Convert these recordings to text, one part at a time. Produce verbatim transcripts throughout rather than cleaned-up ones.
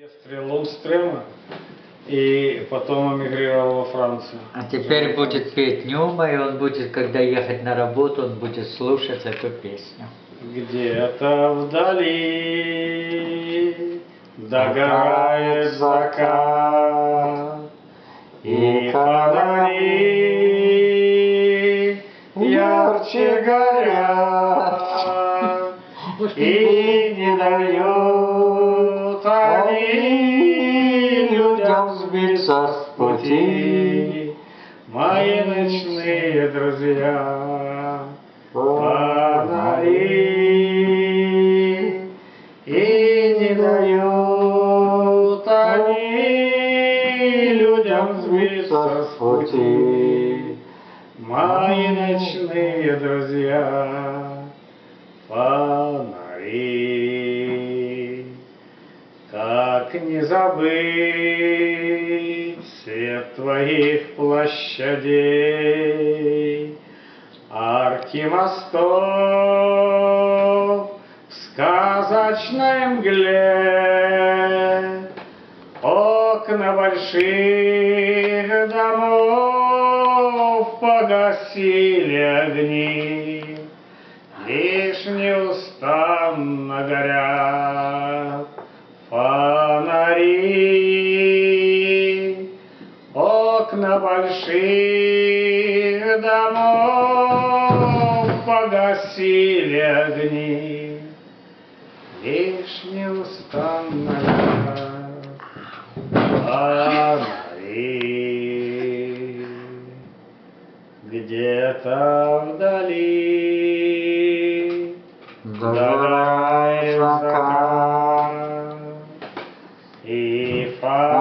оркестре Лундстрема и потом эмигрировал во Францию. А теперь будет петь Нюма, и он будет, когда ехать на работу, он будет слушать эту песню. Где-то вдали догорает закат, и фонари ярче горят, и не дают они людям сбиться с пути. Мои ночные друзья, фонари, и не дают они людям сбиться с пути. Мои ночные друзья, фонари. Как не забыть свет твоих площадей, арки мостов в сказочной мгле, окна больших домов погасили огни, лишь неустанно горят фонари. Окна больших домов погасили огни, лишь неустанно горят фонари. Где-то вдали догорает закат, и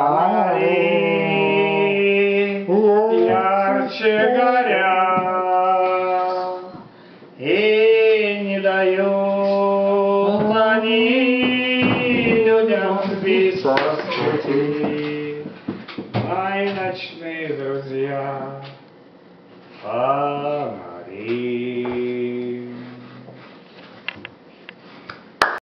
фонари ярче горят, и не дают они людям сбиться с пути. Мои ночные друзья,